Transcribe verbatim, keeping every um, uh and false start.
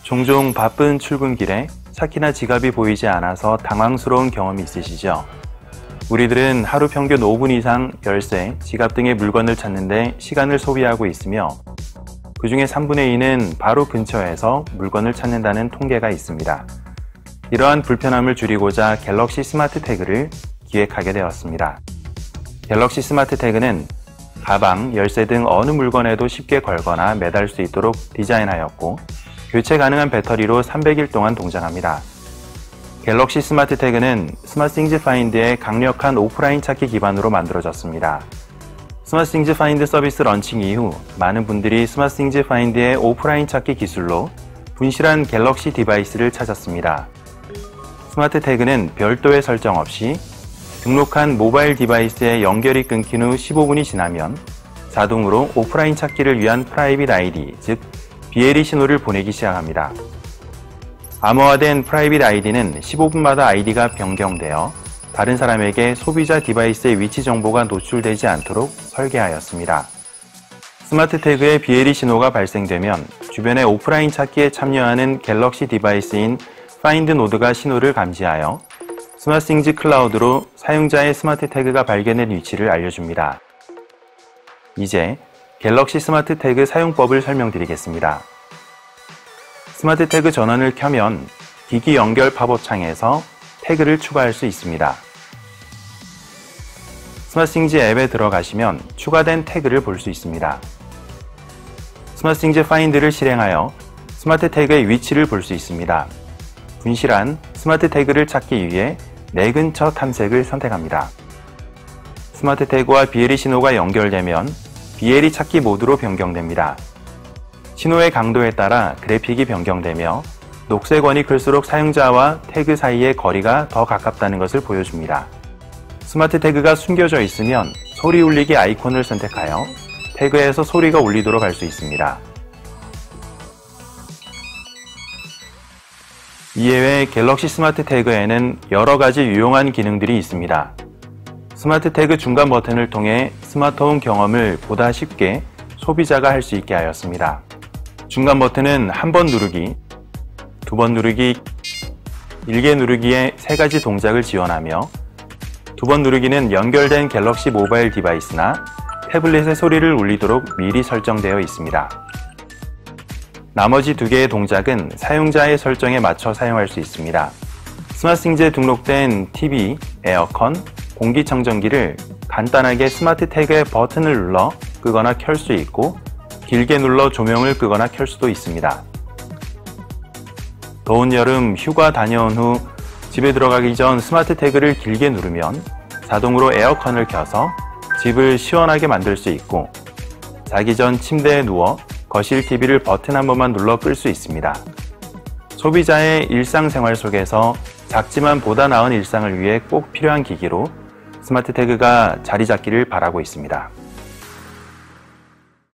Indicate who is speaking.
Speaker 1: 종종 바쁜 출근길에 차키나 지갑이 보이지 않아서 당황스러운 경험이 있으시죠? 우리들은 하루 평균 오 분 이상 열쇠, 지갑 등의 물건을 찾는데 시간을 소비하고 있으며 그 중에 삼분의 이는 바로 근처에서 물건을 찾는다는 통계가 있습니다. 이러한 불편함을 줄이고자 갤럭시 스마트 태그를 기획하게 되었습니다. 갤럭시 스마트 태그는 가방, 열쇠 등 어느 물건에도 쉽게 걸거나 매달 수 있도록 디자인하였고 교체 가능한 배터리로 삼백 일 동안 동장합니다. 갤럭시 스마트 태그는 스마트띵즈 파인드의 강력한 오프라인 찾기 기반으로 만들어졌습니다. 스마트띵즈 파인드 서비스 런칭 이후 많은 분들이 스마트띵즈 파인드의 오프라인 찾기 기술로 분실한 갤럭시 디바이스를 찾았습니다. 스마트 태그는 별도의 설정 없이 등록한 모바일 디바이스에 연결이 끊긴 후 십오 분이 지나면 자동으로 오프라인 찾기를 위한 프라이빗 아이디, 즉 비엘이 신호를 보내기 시작합니다. 암호화된 프라이빗 아이디는 십오 분마다 아이디가 변경되어 다른 사람에게 소비자 디바이스의 위치 정보가 노출되지 않도록 설계하였습니다. 스마트 태그의 비엘이 신호가 발생되면 주변의 오프라인 찾기에 참여하는 갤럭시 디바이스인 파인드 노드가 신호를 감지하여 스마트띵즈 클라우드로 사용자의 스마트 태그가 발견된 위치를 알려줍니다. 이제 갤럭시 스마트 태그 사용법을 설명드리겠습니다. 스마트 태그 전원을 켜면 기기 연결 팝업 창에서 태그를 추가할 수 있습니다. 스마트띵즈 앱에 들어가시면 추가된 태그를 볼 수 있습니다. 스마트띵즈 파인드를 실행하여 스마트 태그의 위치를 볼 수 있습니다. 분실한 스마트 태그를 찾기 위해 내 근처 탐색을 선택합니다. 스마트 태그와 비엘이 신호가 연결되면 비엘이 찾기 모드로 변경됩니다. 신호의 강도에 따라 그래픽이 변경되며 녹색 원이 클수록 사용자와 태그 사이의 거리가 더 가깝다는 것을 보여줍니다. 스마트 태그가 숨겨져 있으면 소리 울리기 아이콘을 선택하여 태그에서 소리가 울리도록 할 수 있습니다. 이외에 갤럭시 스마트 태그에는 여러 가지 유용한 기능들이 있습니다. 스마트 태그 중간 버튼을 통해 스마트홈 경험을 보다 쉽게 소비자가 할 수 있게 하였습니다. 중간 버튼은 한 번 누르기, 두 번 누르기, 일개 누르기의 세 가지 동작을 지원하며 두 번 누르기는 연결된 갤럭시 모바일 디바이스나 태블릿의 소리를 울리도록 미리 설정되어 있습니다. 나머지 두 개의 동작은 사용자의 설정에 맞춰 사용할 수 있습니다. 스마트띵즈에 등록된 티비, 에어컨, 공기청정기를 간단하게 스마트 태그의 버튼을 눌러 끄거나 켤 수 있고 길게 눌러 조명을 끄거나 켤 수도 있습니다. 더운 여름 휴가 다녀온 후 집에 들어가기 전 스마트 태그를 길게 누르면 자동으로 에어컨을 켜서 집을 시원하게 만들 수 있고 자기 전 침대에 누워 거실 티비를 버튼 한 번만 눌러 끌 수 있습니다. 소비자의 일상생활 속에서 작지만 보다 나은 일상을 위해 꼭 필요한 기기로 스마트 태그가 자리 잡기를 바라고 있습니다.